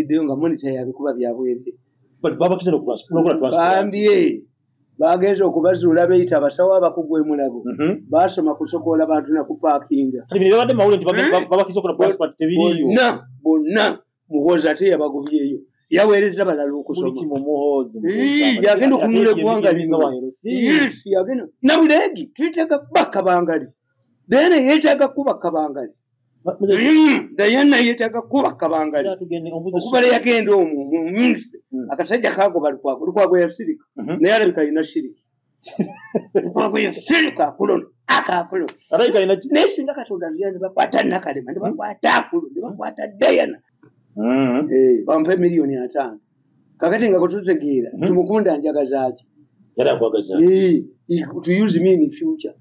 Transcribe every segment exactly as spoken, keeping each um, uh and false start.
bayingiddeyo nga monitor yabikuba byabwere baba kisero kulakula transport bambye bagenze okubazuula beyita abasawo abakugu emulago basoma kusokola bantu nakupakinga babadde mawule nti baba kisokola transport tebiriyo bonna bonna muhoozi ate yabagobyeyo yaweereza balala okusoma yagenda okunula eggwanga lino yagenda nabuleegi tuyitega kuba kabangali dayana yeetaaga kuba kabangali dayana yeetaaga kuba kabangali okubala yagenda omwo mu minisitule akasajja kagoba lukwago lukwago yasirika naye alabika alina shiriki lukwago yasirika akulona akakulona naye singa katonda lya ne bakwata nakalema ne bakwata akulu ne bakwata dayana bampe miliyoni ataano kakati nga kututegeera tumukunda njagaza ki yali akwagaza to use me in future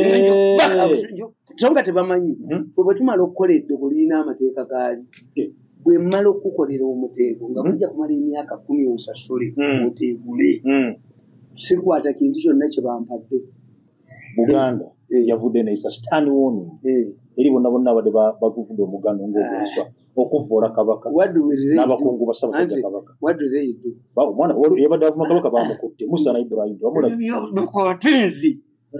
songa tebamanyi bwe tumala okukola eddogo lirina amateeka gaali bwe mmala okukolera omuteeko nga kujja kumala emyaka kumi onsasule oteegule sikwata kintu kyonna kye bampadde Buganda yavudde neisa stand warning eri bonna bonna abadde baguvudde omugano ng'obweswa okuvoola kabaka n'abakungu ba Ssaabasajja kabaka omwana yabadde avuma kabaka bamukutte Musa na Ibrahim bakwatinzi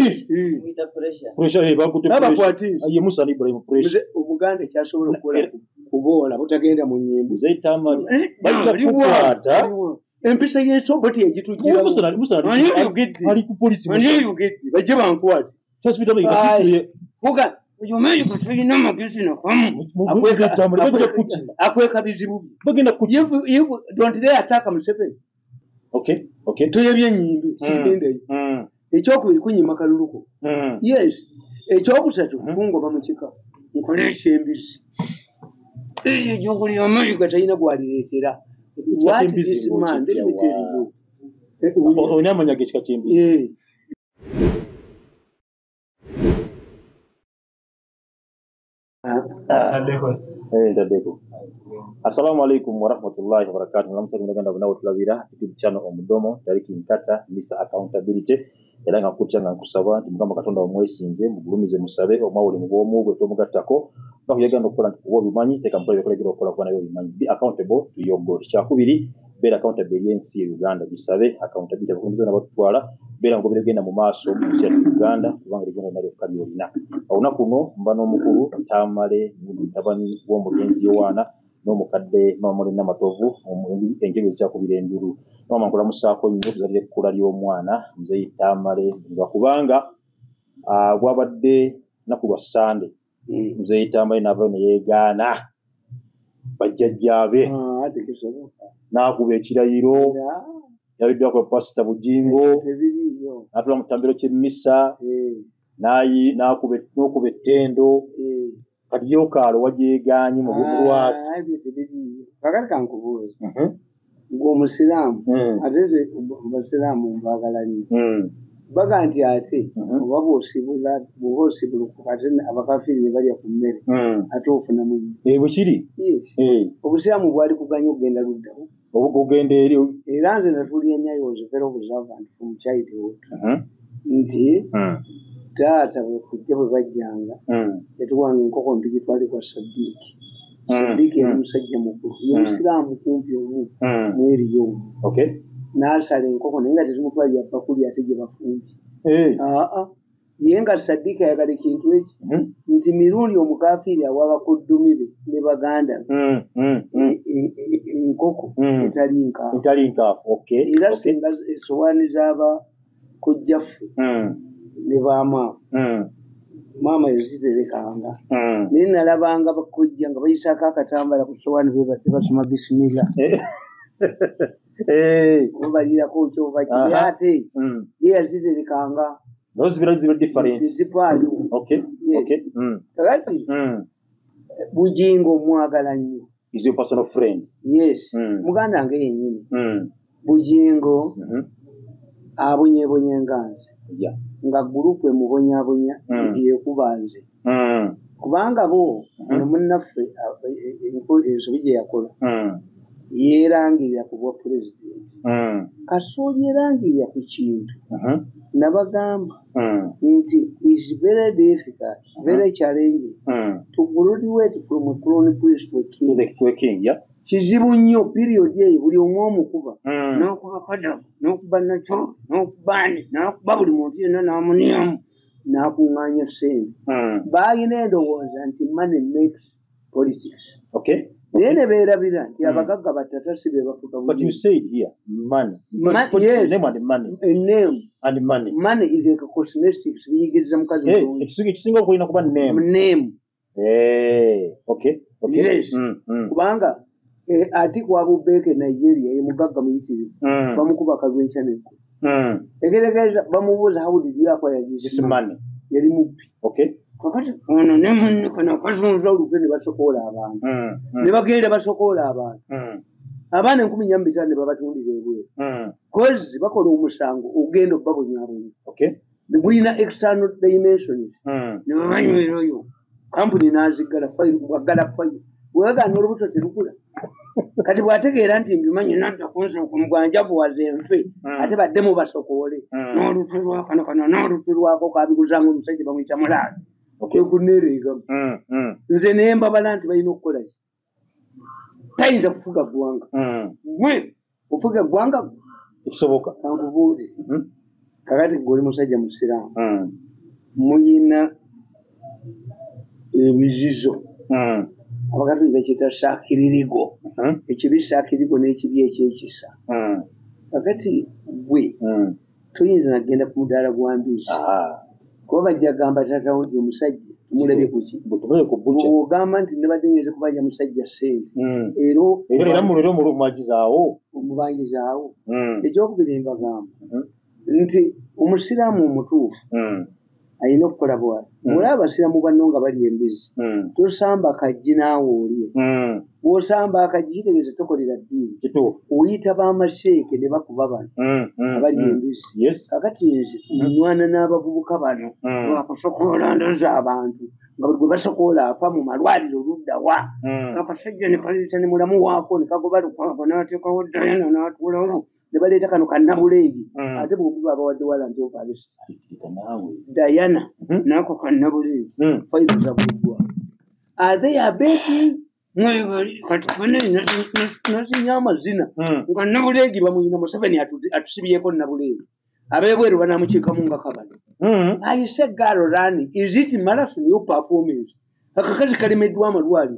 ye Musa na Ibrahim Obuganda kyasobola okukola kuboola butagenda mu nnyimbu zaitamali bajja kukwata empisa y'ensoboti egitugira ali ku polisi bajje bankwate oyomanyi katulina amagezi nakamu akweka bizibu don't they attack Museveni tuyebye ennyimbi sigendeyo ekyokubiri kunyima kaluluko yes ekyokusatu kungoba mu kika nkole ekyembisi eyo gyokuli amayiga talina gwalireetera onamanya gekika kyembisi Ndadeko. Assalamu alaikum wa rahmatullahi wa barakatuh. Namusa kunaganda bunawo tulabira YouTube channel omudomo Tariki Nkata Mister Accountability. Era nga kutyanga nkusaba nti Mukama Katonda omwesinze mugulumize musabe omawuli mubomu gwe tomugattako bakuyaganda okukola nti kuba obimanyi teeka mukola byekolegira okukola kuba nayo obimanyi. Be accountable to your God. Kyakubiri beera accountable y'ensi ye Uganda gisabe accountability abakulembeze n'abatutwala beera ngo biragenda mu maaso mu nsi ya Uganda kubanga ligenda nalyo kali olina. Olunaku luno mba n'omukulu Tamale mutabani w'omugenzi Yowaana n'omukadde Mama Mulina Matovu enjebe zikyakubira enjulu mama nkulamusaako nnyo tuzalire ekkula ly'omwana Muzeeyi Tamale nga kubanga bwabadde naku lwa Sande Muzeeyi Tamale n'avaayo ne yeegaana bajjajjaabe n'akuba ekirayiro yabiddwako Pasita Bujingo n'atula mu kitambiro ky'emmisa n'okuba ettendo kati yokaalo wajeegaanye mu lwaki kakati kankubuuza ng'omusiraamu ate abasiraamu mbaagala nnyo baga nti ate oba bw'osibula bw'oba osibulukuka ate abakafiri ne balya ku mmere ate ofunamu bwe kiri obusiraamu bwali kuganya okugenda luddawo ogenda eri era nze natulya nnyayo was very observant from childhood nti taata bwe kujja bwe bajjanga yatuwanga enkoko ntugitwale kwa Sadiiki Sadiiki yali musajja mukulu y'omusiraamu kumpi omu mweriyo n'asala enkoko naye nga tezimutwalira bakuli ate gye bafumbye aa ye nga Sadiiki ayagala ekintu eki nti mirundi omukafiiri awa bakuddumi be ne baganda enkoko etali nkaafu era singa esowaani z'aba kojjaffe ne baamaama maama yaziterekanga naye nalabanga bakojja nga bayisaako akatambala ku sowaani bebate basoma bisimila oba balirako kyoba kiri ate ye yaziterekanga zipaayo kakati Bujingo mwagala nnyo is your personal friend yes muganda wange yennyini Bujingo abonyebonye nganze nga gurupu emubonyabonya yekuba nze kubanga bo ono munnaffe ensobi gye yakola yeerangirira ku bwa pulezidenti kasooli yerangirira ku kintu nabagamba nti is very difficult very challenging to graduate from a crown priest to a king to a king yeah kizibu nnyo period eyo buli omu omukuba n'okuba kadabu n'okuba nakyo n'okubani n'okuba buli muntu yenna n'amuniamu n'akuŋŋaanya ssente baalina endowooza nti money makes politics naye ne beerabira nti abagagga battata si be bafuga But you said here, money. Ma- Put yes. name and money. a name And money. money is a cosmetics biyigiriza mukazi Hey, mulungi. ekisinga ekisinga okulina kuba name. name Hey, okay. Okay. Yes. Mm, mm, kubanga eh, Atiku Abubakar e Nigeria ye mugagga muyitirivu mm, bamukuba kalwenca nekko mm. egeregeza bamubuuza how did you acquire this This money. yali mubbi Okay. kakati ono ne munne kano kazunza olutwe ne basokoola abantu Mm, ne mm, bagenda basokoola abantu mm, abaana enkumi nnya mu bitaano ne babatundira ebweru mm. kozi bakola omusango ogenda okubabonyaabonya Okay. gulina external dimensions Mm. ne babanywera oyo kampuni n'aziggala fayiro waggala fayiro wegana olubuto terukula kati bw'ategeera nti mbimanyi nadda kunsooka mugwanjavu waze nfe ate baddemu basokoole n'olutwe lwakano kano n'olutwe lwako kabiguzanga omusajja bamuyita mulaalo kwekuneereegamu Mm, mm, nze naye mbabala nti balina okukola ki tayinza kufuga ggwanga mm. gwe ofuga ggwanga Ekisoboka. kankubuuli Mm, kakati gwe oli musajja musiraamu mm, muyina ebizizo mm, abakatuli bakiyita saakiririgo mm, ekibi saakirigo n'ekibi ekyekisa mm, kakati gwe mm. toyinza nagenda ku mudaala gwa mbizi Aha. kuba bajja gamba tatawo nti omusajja tumulabye kuki Butubule ku butcher. ogamba nti nebadde nyinza kubanja musajja ssente Mm. era Era era mu lero mu mwagizaawo. omubangizaawo Mm. ekyokubiri mbagamba Mhm. nti omusiraamu omutuufu Mm. alina okukola bwati olaba abasiraamu banno nga bali embizi Mm. tosamba akajji naawe olye Mm. bw'osamba akajji kitegeeza tokolera ddiini Kituufu. oyita bamasheeke ne bakuba bano Mm. Mm. abali Mm. embizi Yes. kakati nze nnywana n'abavubuka bano Mm. bakusokoola ndoza abantu nga buli gwe basokoola afa mu malwaliro oluddawa Mm. akasajja ne kaleeta ne mulamu waako ne kagoba lukwako n'ateekawo dayana n'atuulawo ne baleeta kano kannabuleegi Mm. ate bombi babawadde wala nti ovalesi Kika naawe. dayana Mhm. n'ako kannabuleegi Mm. fayiro zabuddwa ate yabeti mwebali kati fene nazinya amazina Mm. nga nabuleegi bamuyina museveni atu- atusibyeko nabuleegi abebweru banamukiikamu nga kabali Mm. I said, Garo Rani, is it marathon your performance? Akakazi kalemeddwa amalwaliro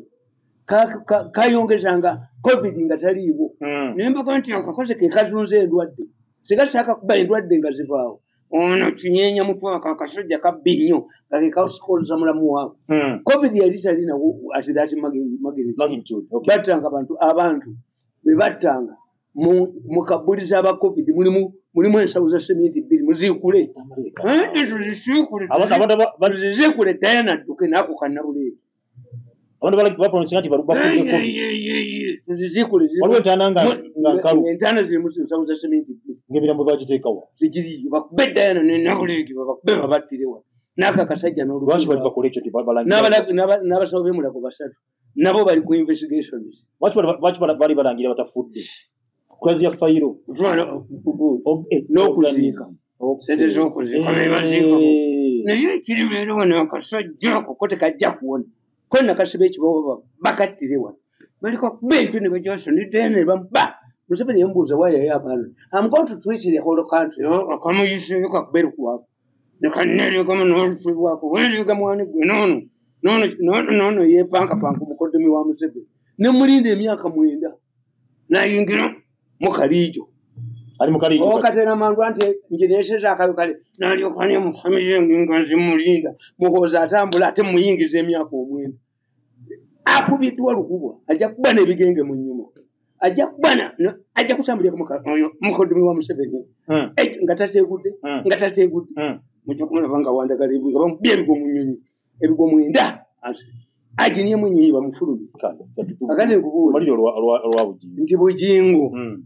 kayongezanga covid nga taliiwo Mm. naye mbaga nti akakozi ke kazunza endwadde sigasaaka kuba endwadde nga zivaawo ono kinyeenya mutwaka akasajja kabbi nnyo nga ke kasikoloza mulamu waako Mm. covid yali talinawo ati that magnitude Magnitude. Okay. battanga abantu abantu be battanga mu mu kabuliza aba covid mulimu mulimu ensawo za sementi bbiri muziikule ezo zisiikule Abantu abantu ba- ba- ziziikule dayana adduke naako kannabuleegi abantu bala bapronounce nti balu- bafudde COVID. ziziikule Waliwo entaana nga nga nkalu entaana zirimu ensawo za sementi bbiri ng'emirambo bagiteekawo. zigiriyo bakube dayana nenabuleegi babakube babattirewa n'ako akasajja Lwaki bali n'olugendo bakola ekyo tebalangira? n'abasawo b'emulago basatu nabo bali ku investigations Lwaki bali- lwaki bali bali balangira batafudde? Kwazi ya fayiro. Og- eh, n'okuziika Okay. sente z'okuziika be baziika Eh. naye ekiri leero wano akasajja ako ko tekajja kuwona ko nakasiba ekiboba bakattire wano baliko kuba entu ne bajasonidde ne bamuba museveni yamubuuza waayayo abaana I'm going to treat the whole country akamuyiseyo kakuberu kuwako nekaneregama n'olutulwako weerega mwani gwe noono noono noono noono yeepankapanka omukoddomi wa museveni ne mulinda emyaka mwenda nayingira mu kaliijo Ali mu kaliijo kati. okatera mangu anti njineeseza akayo kale nalyoka ne mu famire yange nga nzimulinda muhooza atambula ate muyingiza emyaka omwenda akubiddwa lukubwa ajja kuba n'ebigenge mu nnyuma ajja kuba na- na- ajja kutambulira mukoddomi wa museveni Mm. Eh, nga tateegudde Mm. nga tateegudde Mm. mujja kumulaba nga wandagala ebigo nga bamubye ebigo mu nnyonyi ebigo mwenda aginiemu nyiyi bamufulumye Kale, kati tu- akati nkubuuza Maliri olwa olwa olwa bugingo. nti bujingo Mm.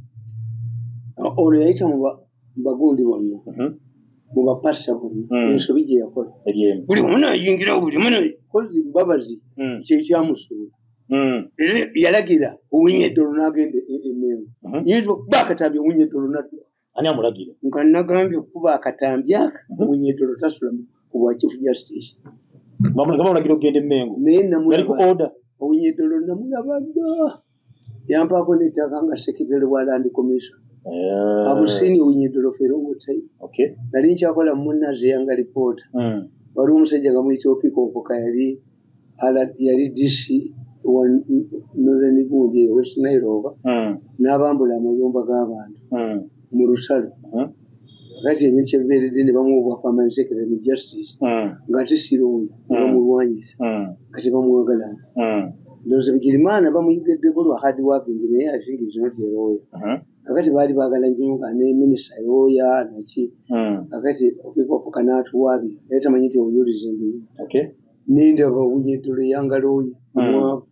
ono yayita mu ba- mu bagundi bonna Mhm. mu bapasa bonna Mm. ensobi gye yakola Eryemu. buli omu nayingirawo buli omu kozi mbabazi Mm. kyekyamusuula Mm. era yalagira owunya eddolo n'agenda e- emengo Mhm. nyinza okuba akatambi owunya eddolo nadduka Ani amulagira? nga nagambye okuba akatambi aka owunya eddolo tasula mu- ku bwa chief justice Bamulagira bamulagira okugenda e Mengo. naye Yali ku namulaba order. owunya eddolo namulaba dda yampako n'ettaka nga secretary wa land commission abusiini Owinyeddolo Ferongo Time nali nkyakola munnaze yanga lipoota waliwo omusajja nga muyita Opiko Opoka yali yali D C wa Northern Gundi West Nairobi n'abambula amayumba g'abantu mu lutalo kati ebintu kyebibeeredde ne bamuwa obwa permanent secretary justice ng'ate sirungi bamulwanyisa kati bamwagala ndowooza Bigirimana bamuyigiddeko lwa hard working naye I think is not a lawyer kakati baali baagala nnyo nga ne minisita lawyer naki kakati Opiko Opoka n'atuwaabira naye tamanyi nti obuyuliza embuyi nindaba Owinyeddolo yanga lawyer omwavu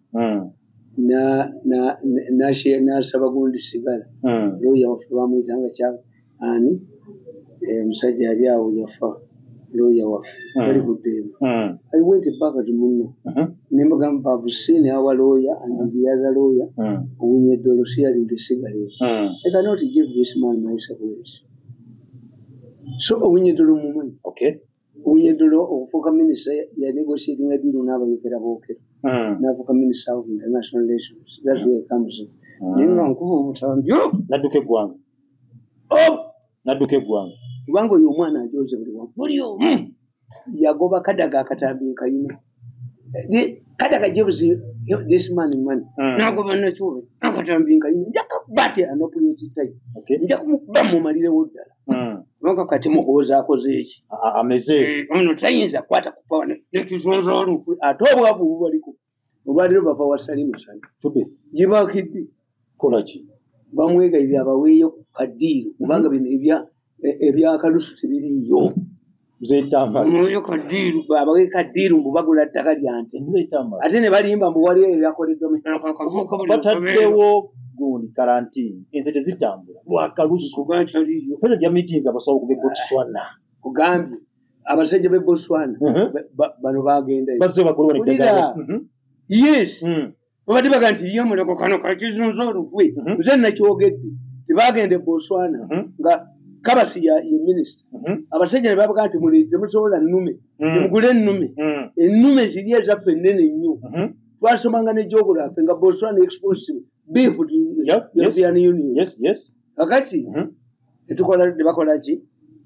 n'asaba gundi sigala lawyer waffe bamuyitanga kyaba ani omusajja yali awo yafa lawyer waffe bali ku ddembe I went back to munno ne mbagamba I've seen our lawyer and the other lawyer Owinyeddolo sharing the cigarettes I cannot give this man my cigarettes so Owinyeddolo mumanyi Owinyeddolo okufuuka minisita ya negotiating a deal n'abayekera bookera n'afuuka minisita of international relations that's where it comes in naye nga nkuba obutambi nadduka eggwanga nadduka eggwanga kubanga oyo omwana ajoze buli wamu buli omu yagoba Kadaga akatambi kayina Kadaga gives this man money n'agoba nakyole akatambi kayina njaka bate anopulieti tayi nja kumukuba mumalirewo ddala kubanga kati muhooza akoze eki ameze ono tayinza kwata kupawa nekizonza olukwe ate obwavu bubaliko olwaliro bava wasali musana gibakidde kolaki bamwegayirira abaweeyo kadiiro kubanga bino ebya ebyakalusu tebiriyo mzetambayo kadiiro abawe kadiiro mbu bagula ttaka lya nte ate ne balimba mbu waliyo ebyakoleddome bataddewo gundi karantini enze tezitambula lwakalusu pesa gya meetings abasawo kube Botswana kugambye abasajja be Botswana bano bagenda baze bakolwa ne ddagala yes babadde baga nti iyo muleko kano kakizunza olukwe nze nakyogedde tebagende Botswana nga Kabasi ya minisita abasajja ne babaga nti muleete musobola nnume temugule nnume ennume ziri ezaffe ennene nnyo twasomanga n'egyobulaffe nga Botswana explosive beef to the European Union yes yes kakati netukola ne bakola ki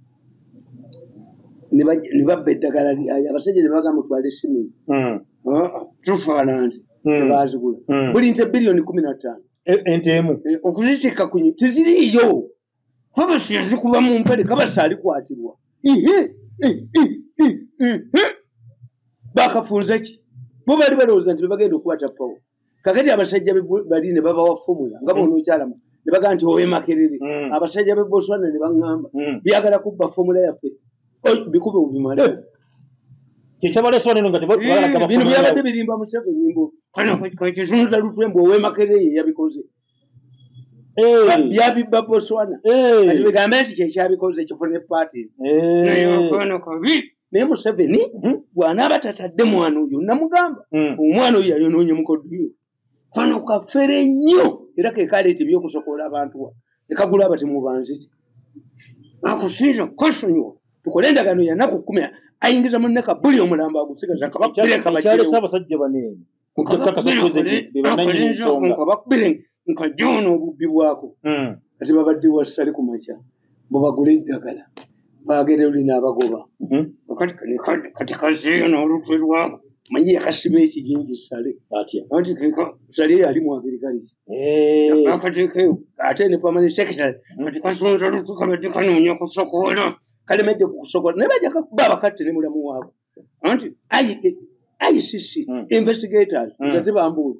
ne babba eddagala abasajja ne babaga mutwale simenti tufaana nti tebazigula buli nte biliyoni kumi na ttaano ente emu okuzitika kunyi teziriyo Kabasi yazikuba mu mpale Kabasi alikwatirwa ihe bakafunza ki bo bali balowooza nti bagenda okukwata pawo kakati abasajja bali ne babawa formula nga bono okyalamu ne baga nti owe Makerere abasajja be Botswana ne baŋŋamba byagala kubba formula yaffe bikube obimala kyekyabaleesibwa neno nga tebagala bino byabadde birimba Museveni mbu kano kakizunza lutwe mbu owe Makerere ye yabikoze byabibba Botswana kati bigambe nti kyekyabikoze kifune paati naye Museveni bw'anaaba tatadde mwana oyo namugamba omwana oyo yayonoonye mukoddoyo kano kafere nnyo era kekaleeta ebyokusokoola abantu wa nekagula abati mubanziti akusinza kukasonyiwa tukole endagaano ya nnaku kkumi ayingiza munne kabuli omulamba agusigaza kabakyalesa abasajja baneeno bakubire nkajoono obubbi bwako kati babadde wasale ku makya bwebagula eddagala bagere oli n'abagoba kati kazeeyo n'olutwe lwako manyi yakasiba ekijingi sale anti sale yali mwagirikaliki akateekeyo ate ne permanent secretary kati kasonza lutwe kabadde kanoonya kusokoola kalemedde kukusokola naye bajja kakuba abakatte ne mulamu waabo anti I C C investigators ate bambuula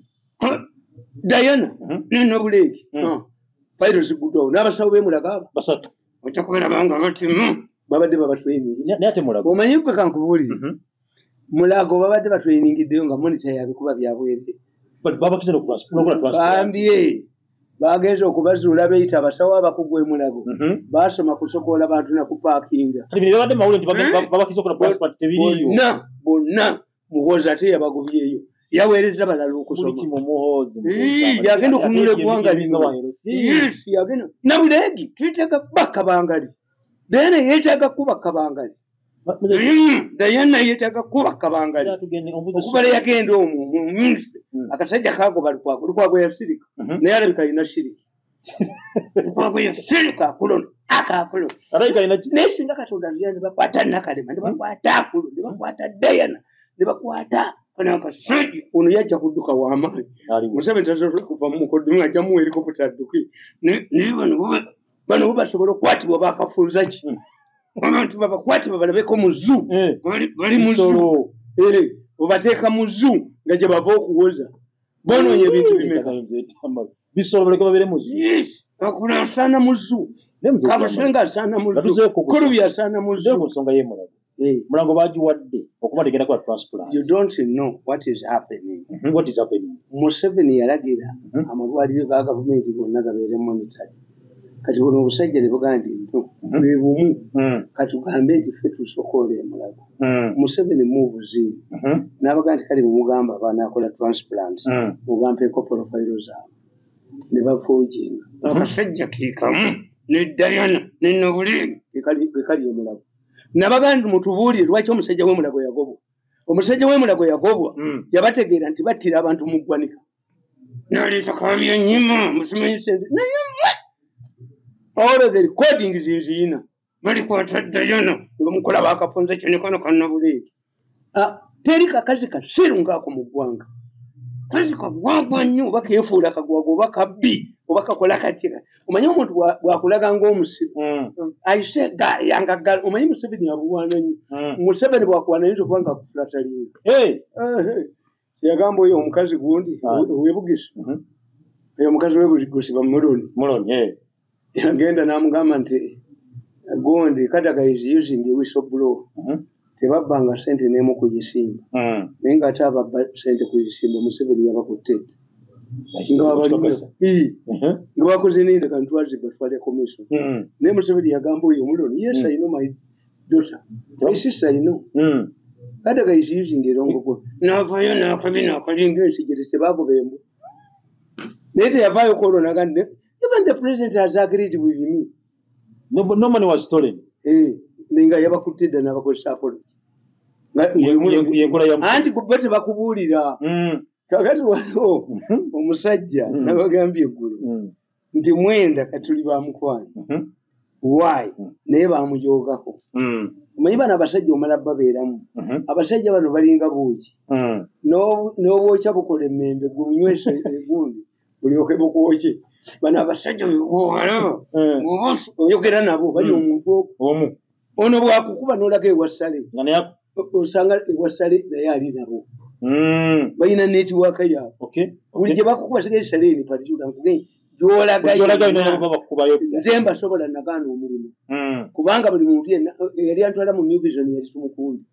Diana nino buleki fayiro ziguddwawo n'abasawo b'emulagaaba basatu ojja kubeera banga bati babadde babatweyiningidde naye ate mulago omanyi gwe kankubuulire mulago babadde batweyiningiddeyo nga monita yabikuba byabwedde bambye bagenze okubazuula beyita abasawo abakugu emulago basoma kusokoola bantu nakupaakinga bonna bonna muhoozi ate yabagubyeyo yaweereza balala okusoma yagenda okunula eggwanga lino yagenda nabuleegi tuyitega kuba kabangali naye ne yeetaaga kuba kabangali Diana yetaka kuba kabangali okubale yagenda omu mu ministry akasajja kagoba lukwago lukwago yasirika naye alabika ina shiriki lukwago yasirika kulona akakulo alabika ina nesinga katonda lyani bakwata nakalema ndibakwata akulo ndibakwata Diana ndibakwata kana akasajja ono yajja kudduka w'amaanyi Museveni tasobola kuva mu mukoddomi ajja mu helicopter adduke ne bano bano basobola okukwatibwa bakafunza ki abantu babakwatibwa balabeko mu zoo bali mu zoo eh obateeka mu zoo nga gye bava okuwoza bonoonye ebintu bimeka bisolo baleka babere mu zoo akula asana mu zoo kabasenga asana mu zoo kurubi asana mu zoo ku nsonga y'emulago mulango bagiwadde okubategera kwa transplant. You don't know what is happening. Mm-hmm. What is happening? Museveni yalagira mm-hmm. amalwaliro ga gavumenti gonna gabeere monitored. Kati buno obusajja ne bugaa nti bwe bumu katugambe nti ffe tusokoola emulago. Museveni muvuzi n'abagaa nti kale bemugamba banaakola transplant mubampeeko porofayiro zaabwe ne bafoojinga akasajja kiikamu ne Diana ne Nobulinga ekali emulago. Nabagandi mutubuulire lwaki omusajja w'emulago yagobwa. Omusajja w'emulago yagobwa yabategeera nti battira abantu mu ggwanika. Naleeta kabya nnyima musimanyi sente naye all of the recording zinziina balikwata Diana bamukola bakafunza kino kano kannabuleeti. Teri kakazi kasiru ngaako mu ggwanga. Kazi kagwagwa nnyo oba keefuula kagwagwa oba kabbi oba kakola katya. Omanyi omuntu bwakulaga ng'omusiru ayise yangaggala omanyi Museveni abuwaana nnyo. Museveni bwakuwaana yinza okuba nga akufulatalinga. Yagamba oyo omukazi gundi ow'Ebugisi oyo omukazi w'Ebugisi bamuloni muloni yagenda n'amugamba nti gundi Kadaga is using the whistleblower tebabbanga sente n'emu kugisimba naye ng'ate ababba sente kugisimba Museveni yabakutte nga bakoze ninde kantwazi batwale commission naye Museveni yagamba oyo omuloni yes I know my daughter my sister I know Kadaga is using the wrong go n'avaayo n'akabina akalinga ensigiri tebagobembo naye teyavaayo kolona gandi even the president has agreed with me. No, but no money was stolen. Eh, ninga yabakutte dda n'abakozesa apology. Anti kubate bakubuulira. Kakati waliwo omusajja nabagambye eggulu nti mwenda katuli bamukwano. Why? Naye bamujoogako. Omanyi bano abasajja omala babeeramu. Abasajja bano balinga buuki. N'obwokya bukola emmembe gunywesa egundi bulyoke bukwokye. Bano abasajja bw'olaba oyogera nabo bali omuntu omu ono bwakukuba n'olaga ewassale osanga ewassale naye ali nabo balina netiwaaka yaabwe buli gye bakukuba siga esaleni patiuda nkugei gy'olagayo nze mbasobola nagaana omulimu kubanga buli muntu yenna yali antwala mu New Vision yali tumukundi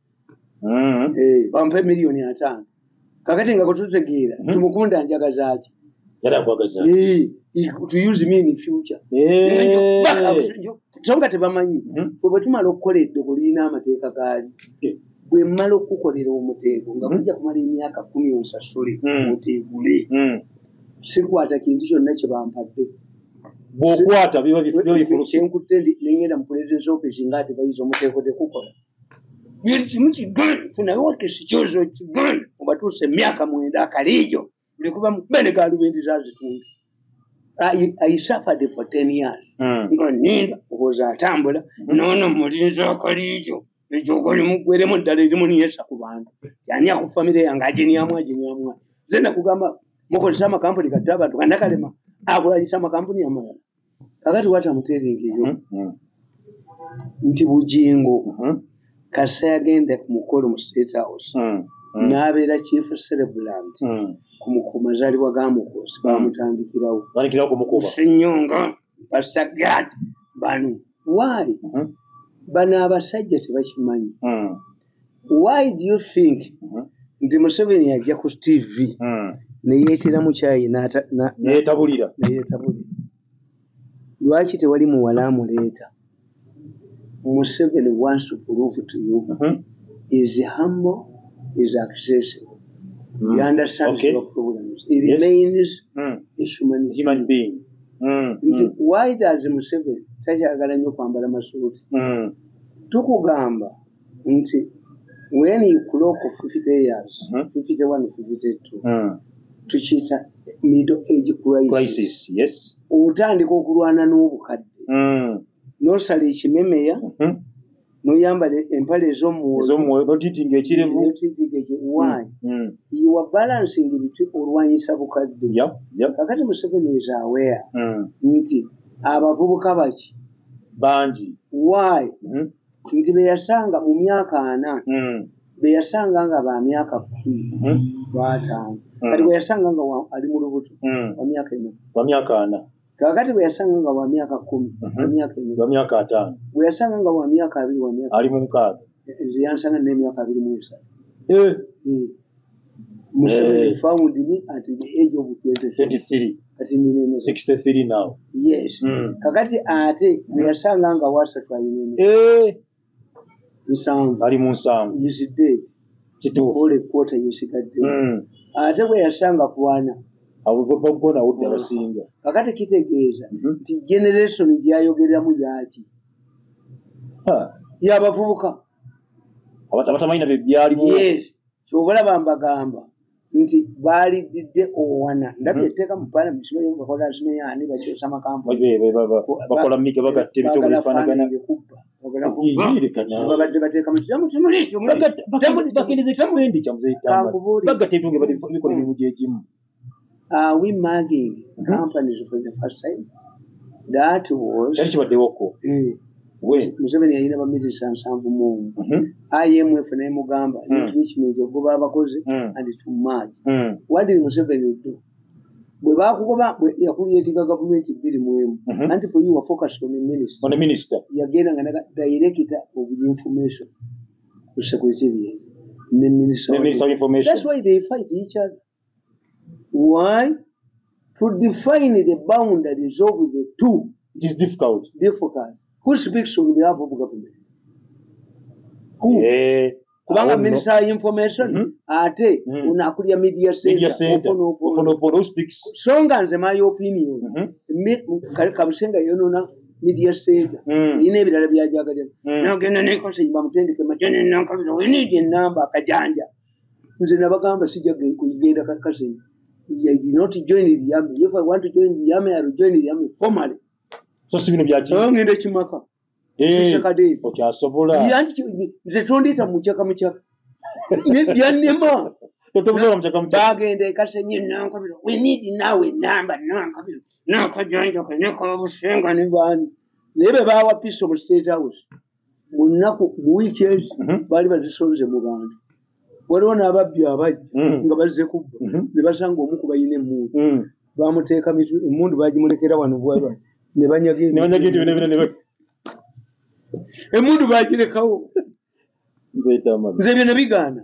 bampe miliyoni ataano kakati nga kututegeera tumukunda njagaza ki yala kwagaza eh to use me in future eh tonga tebamanyi bwe tumala okukola eddogo lina amateeka gaali bwe mmala okukolera omuteeko nga kujja kumala emyaka kumi onsasule muteegule sikwata kintu kyonna kye bampadde bw'okwata biba bifulusi nkutte nengenda mu president's office ng'ate bayiza omuteeko tekukola buli kimu kiggana funayo kesi kyozo kiggana obatuuse emyaka mwenda akaliijo buli kuba mubene gaalubendi zazitunda. I, I suffered for ten years. Nga ninda okuza atambula nono mulinzi akaliijo ejogo limugweremu ddala erimu niyesa ku bantu yani aku famire yange ajenyamu ajenyamu nze nakugamba mukozesa amakampuni gatta abantu kandakalema akulayisa amakampuni amalala kakati watamuteeringeyo nti bujingo kasa yagenda ku mukolo mu State House n'abeera chief celebrant ku mazaalibwa ga Mukozi bamutandikirawo bandikirawo kumukuba Ssenyonga Pastor banu why bano abasajja tebakimanyi why do you think nti Museveni yajja ku T V neyeetera mu kyayi neyetabulira neyetabulira lwaki tewali muwala amuleeta Museveni wants to prove to you is humble is accessible. Mm. You understand okay. Your problems. It yes. remains mm. a human, human being. Mm. Mm. Why does Museveni tajagala nnyo kwambala masuuti? Mm. Tukugamba nti when you clock fifty years mm-hmm. fifty-one fifty-two mm. tukiita middle age crisis, crisis yes otandika okulwana n'obukadde mm. nosala ekimemeya mm-hmm. noyambala empale ez'omuwoyo notitinga ekirevu why mm. you are balancing between olwanyisa bukadde yep, yep. kakati Museveni is aware mm. nti abavubuka baki bangi why mm. nti beyasanga mu myaka ana mm. beyasanga nga ba myaka kumi mm. bataano mm. kati beyasanga nga ali mu lubuto mm. wa myaka ena wa myaka ana kakati beyasanga nga wa myaka kumi wa myaka ena wa myaka ataano beyasanga nga wa myaka abiri wa myaka ali mu nkaaga ziyansanga n'emyaka abiri mu esatu eh mm. Museveni eh. found me at the age of twenty-three kati nine sixty-three now yes mm. kakati ate beyasanga nga wasatu ayine eh musanvu ali mu nsanvu is dead kituufu ole kwota yesigadde mm. ate bwe yasanga kwana abo bagona udde abasinga kakati kitegeeza nti mm-hmm. generation gyayogeramu yaki ha yabavubuka abatamanyi nabyo byalimu yes kyobalaba mbagamba nti balidde owana ndabye etteeka mu parliament simanyi bakola simanyi ani bakyosa amakampuni bakola mike bagatte ebitabo bifaanagana babadde bateeka mu kizamu kimuli ekyo bakiriza ekipendi kya muzeeyi Tamba bagatte ebitabo bikola emirimu gyegimu. Are we mugging mm-hmm. companies for the first time? That was Chari chibaddewoko. Eh. Museveni yalina baminisita nsanvu mu. I M F ne mugamba impeachment ogoba abakozi and to merge. Mm. What did Museveni do? Bwe bakugoba yakuliyetika government biri muemu. And for you were focused on the minister. On the minister. Yagenda nga director of the information. The secretary. The minister. The minister of information. That's why they fight each other. Why? To define the boundaries of the two. It is difficult. Difficult. Who speaks on behalf of government? Who? Yeah. Kubanga minister of information, ate, unakulia media center. Media center. Who speaks? Songa nze my opinion. Kamusenga yonona media center. Ine ebirala byajagalya. Nagenda nekose imba mutendeke majene nankabira. We need a number kajanja. Nze nabagamba sijja kuyigenda kakase. I did not join the army. If I want to join the army, I will join the army formally. So sibino byaki. So ngende chimaka. Eh. Chakade. Okyasobola. Yanti nze tondita muchaka muchaka. Ne byanema. Totobuzola muchaka muchaka. Bagende kasenye nankabira. We need now a number nankabira. Nakajanja kaneka obusenga ne bani. Lebe bawa piece of state house. Munaku mu weekends bali bazisolze mu bantu. Waliwo n'ababbi abajja nga bazze kubba ne basanga omu ku bayina emmundu bamuteeka mitu emmundu baagimulekera wano bwalwa ne banyaga emmundu baagirekawo nze byo ne bigaana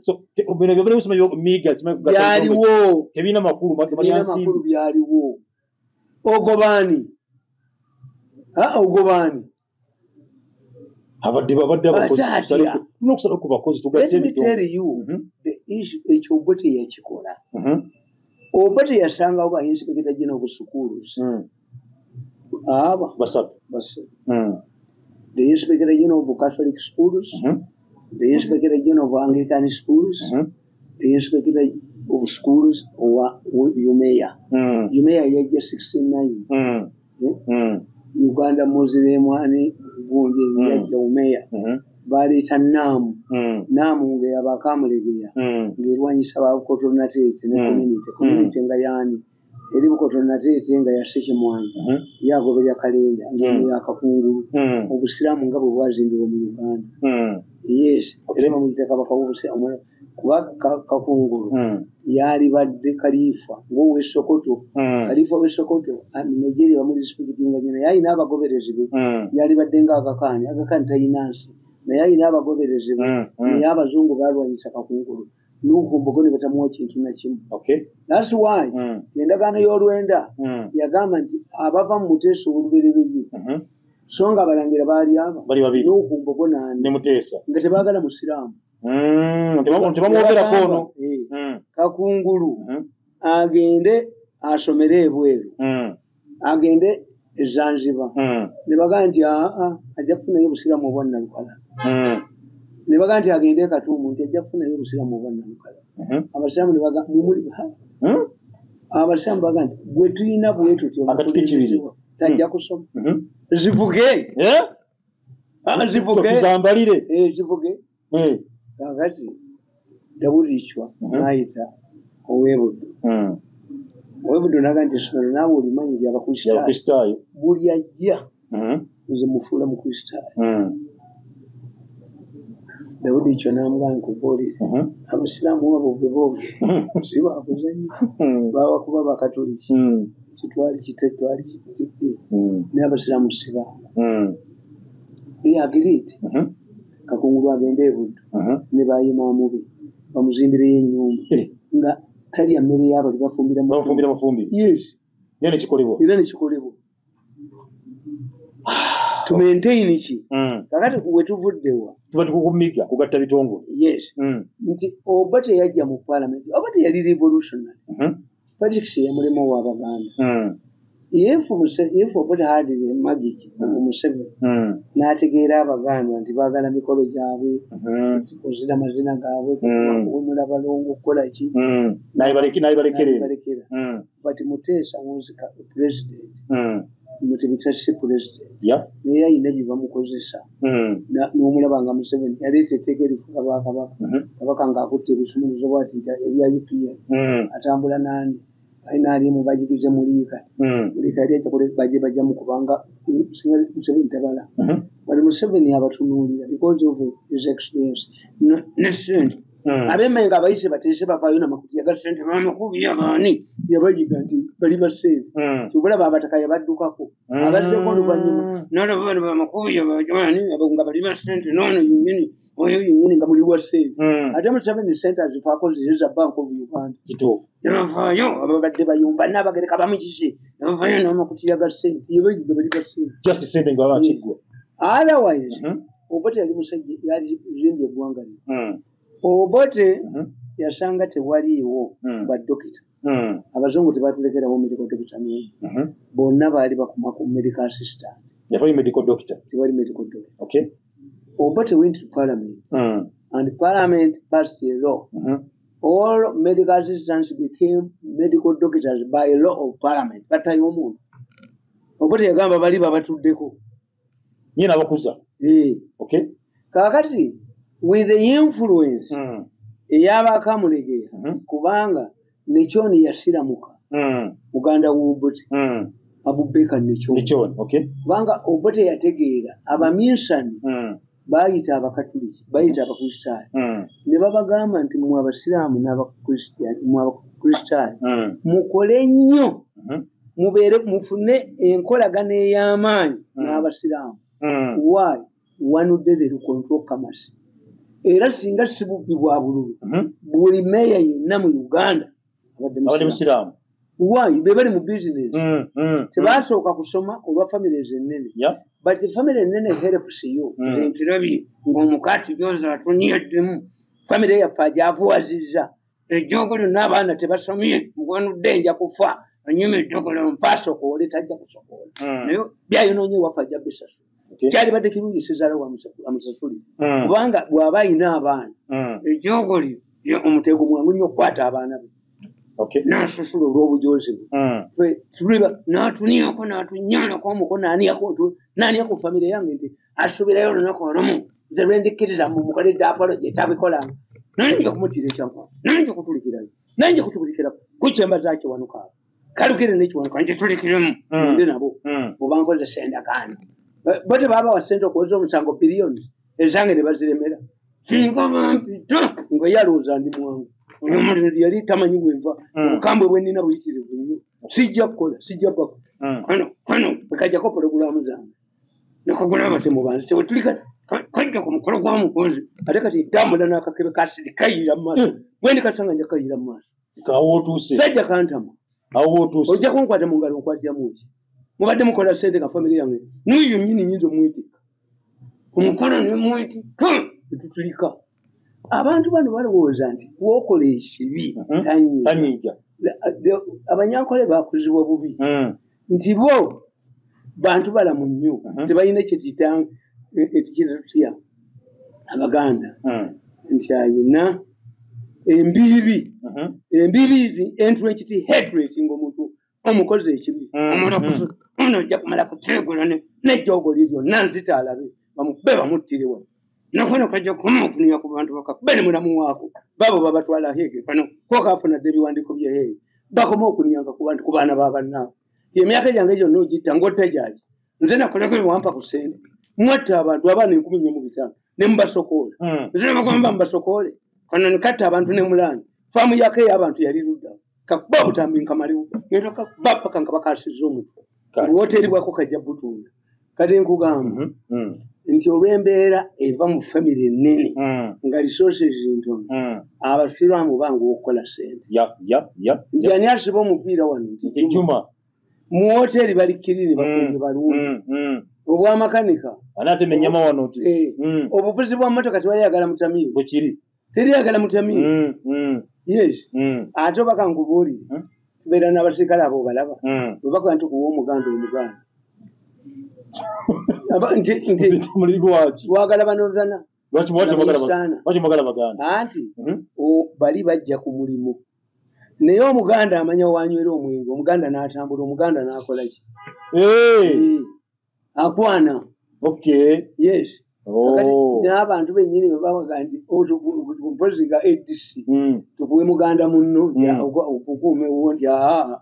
byaliwo tebirina makulu byaliwo ogobaani ogobaani abadde babadde abakozi nokusala ku bakozi tugatte let me tell you mm-hmm. the issue ekyo Obote yakikola mm-hmm. Obote yasanga oba inspector general of schools mm. aba basatu basatu mm. the inspector general of Catholic schools mm-hmm. the inspector general of Anglican schools mm-hmm. the inspector of schools wa Umeya mm. Umeya yaje sixty-nine mm. yeah? mm. Uganda Muslim ani gundi mm. yaje Umeya mm-hmm. Baleta Namu mm. Namu nge abakamulegeya mm. ngirwanyisa bakoto natete ne mm. community community mm. nga yani eri bukoto natete nga yaseke mwanyi mm. yagoberya kalenda ngene mm. yakakungulu mm. obusiramu ngabo bwazindiwo mu Uganda mm. yes okay. Eri mu muteka bakabuse amwe kuba kakungulu mm. yali badde Khalifa ngo we Sokoto mm. Khalifa we Sokoto ani Nigeria bamuli speaking ngene yayi nabagoberezi be mm. yali badde nga akakani akakani tayinansi naye alina abagoberezi be naye abazungu balwanyisa kakungulu n'okumbuko ne batamuwa kintu na kimu. That's why endagaano y'olwenda yagamba nti abava mu Muteesa olubereberye so nga abalangira baali aba n'okumbuko nani ne Muteesa nga tebaagala musiraamu tebamwogerako ono kakungulu agende asomere ebweru agende Zanzibar ne bagamba nti aa ajja kufunayo obusiraamu obwannalukala ne baganti agende Katumu nti ajja kufunayo obusiraamu obwannamukala abasiraamu ne baga mumuli abasiraamu baganti gwe tulina bwe tutyo tajja kusoma zivuge zivuge zambalire zivuge kakati Dawudichwa naayita Owebuddu Owebuddu naga nti essomero naawe olimanyi lyabakristaayo buli ajja nze mufuula mukristaayo Dawudichwa n'amugamba nkubuulire abasiraamu wabo bwe boogere si baakuzannya baawa kuba bakatoliki kitwali kite twali kitudde n'abasiraamu si baabo they agreed Kakungulu agende e Buddu ne baayimaamu be bamuzimbireyo ennyumba nga talya mmere yaabo libafumbira bafumbira mufumbi yes era nekikolebwa era nekikolebwa to maintain ki kakati wetuvuddewa tuba tukukumiga kugatta bitongole yes nti oba teyajja mu parliament oba teyali revolutionary politics ya mulimo wa Baganda if if oba had the magic Museveni n'ategeera Abaganda nti baagala mikolo gyabwe kuzira amazina gaabwe kuwumula balongo okukola ki nayibalekera but Muteesa was president muti bitasi president naye ayina gye bamukozesa n'omulaba nga Museveni yaleeta etteeka erifuga Bwakabaka Kabaka ng'akutte ebisumuluzo bw'ati ebya U P A atambula n'ani ayina alimu bajigize muliika muliika yali ajja kule bajje bajjamu kubanga Museveni tabala bali Museveni abatunuulira because of his experience ne ssente abemmenye nga abayise bateese bavaayo n'amakuti yaga ssente bamakubi abaani yabayiga nti bali ba ssente kyobulaba abataka yabaddukako abazzeko oluvannyuma n'olaba bano bamakubi abaani nga bali ba ssente noono yennyini oyo yennyini nga muli wa ssente ate Museveni ssente azifaako ziriza Bank of Uganda kituufu nebavaayo ababadde bayumba n'abagereka bamukiki nebavaayo n'amakuti yaga ssente yabayiga bali ba ssente just ssente nga bakiggwa otherwise Obote yali musajja yali zimbye eggwanga lye Obote yasanga tewaliiwo baddokita abazungu tebatulekerawo medical doctor n'omu bonna baali bakuma ku medical assistant yafaayo medical doctor tewali medical doctor okay Obote went to parliament and parliament passed a law all medical assistants became medical doctors by law of parliament batayo omuntu Obote yagamba bali babatuddeko nyina abakuza eh okay kakati with the influence ey'abakamulegeya kubanga Nechoni yasiramuka Uganda w'Obote Abubeka Nechoni Nechoni okay kubanga Obote yategeera abaminsani bayita abakatuliki bayita abakristaayo ne babagamba nti mwe abasiraamu n'abakristaayo mwe abakristaayo mukole nnyo mubeere mufune enkolagana ey'amaanyi n'abasiraamu why wanudde the control kamasi era singa sibubbi bwa bululu buli meya yenna mu Uganda abadde musiraamu why be bali mu business tebasooka kusoma olwa families ennene but family ennene helps you nkirabi ng'omukati gyoza atuniyaddemu family yaffe agyavuwazizza ejjogolo n'abaana tebasomye mugwanudde nja kufa anyuma ejjogolo mpaasoko oli tajja kusokola naye byayonoonye waffe ajja bisasula kyali badde kirungi sizala wa amusasuli kubanga bw'aba ayina abaana ejjogoli omutego mwangu nnyo okukwata abaana be okay n'asusula olw'obujozi bwe tuliba n'atuniyako n'atunyaalako omuko n'aniyako n'aniyako famire yange nti asubirayo olunaku olumu nze lwendikkiriza mumukoledde apology etabikolanga nanjja kumutira ekyankwa nanjja kutulikirayo nanjja kutulikira ku kyemba zakyo wano kaaba kalukire n'ekiwanuka nje tulikiremu ndi nabo oba nkozesa endagaano bote baba wa sente okuweza omusango biliyoni ezange ne baziremera singa bampita nga yalowooza ndi mwangu oyo omuntu yali tamanyi bwenva obukambwe bwe nnina buyitirivu nnyo sijja kukola sijja bako kano kano bekajjako pologulaamu zange nekugula abatemu banzi tewetulika kajja ku mukolo gwa mukozi ate kati ntambula n'akakebe kasiri kayira mu maaso bwendi kasanga nja kayira mu maaso kawootuuse sajja kantama awo wootuuse ojja kunkwata mu ngalo nkwatiramu ki mubadde mukola ssente nga famire yange n'oyo nnyini nyinza omwetika ku mukolo ne mwetika netutulika abantu bano balowooza nti wokola ekibi tanyiiga abanyankole bakuzibwa bubi nti bo bantu balamu nnyo tebalina ekyetuita ekyetuya Abaganda nti ayina embibi embibi entrenched hatred ng'omuntu omukozi ekibi omuntu ono ojja kumala kuteegula n'ejjoogo liryo nanzita alabe bamukube bamuttire wano nakono kajja kumukunya ku bantu bakakube ne mulamu waako babo babatwala Heege kano ko kaafuna ebiwandiiko bye Heege bakoma okunyanga ku bantu ku baana b'abannaabwe ti emyaka gyange gyonna ogitta ng'otta gyaki nze nakoleko wampa ku ssente mwatta abantu abaana enkumi nnya mu bitaano ne mubasokoola nze nabagamba mubasokoole kano nekatta abantu ne mulani faamu yako ey'abantu yali luddawo kakuba obutambi nkamaliwo ngenda kakuba paka nga bakaasizza omutwe obuwoteeri bwako kajja butunda kati nkugamba nti olw'embeera eva mu famire ennene nga resources ntono abasiraamu bange okukola ssente nti ani asiba omupiira wano nti Juma mu woteeri balikkirire bafunye balungi obwamakanika anatemenyama wano ti obuvuzi bwa mmotoka tebayagala mutamiiro bwekiri teriyagala mutamiiro yes ate obaka nkubuulire tubeera n'abasirikale abo balaba webakola nti kuwa omuganda omuganda nti wagala banozana anti bali bajja ku mulimu naye omuganda amanya wanywera omwenge omuganda n'atambula omuganda n'akolaki akwana yes n'abantu bennyini bebawaga nti mpozi nga A D C tukuwe muganda munno okukuumewo nti aa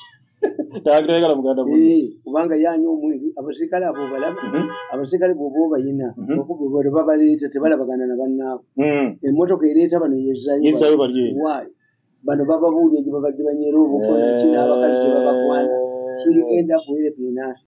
kubanga yanywa omwenge abasirikale abo balaba abasirikale bwoba obayina babaleeta tebalabagana na bannaabwe emmotoka ereeta bano yezayo bano bababuulya gye babadde banywera obufo n'abakazi gye babakwana so you end up with a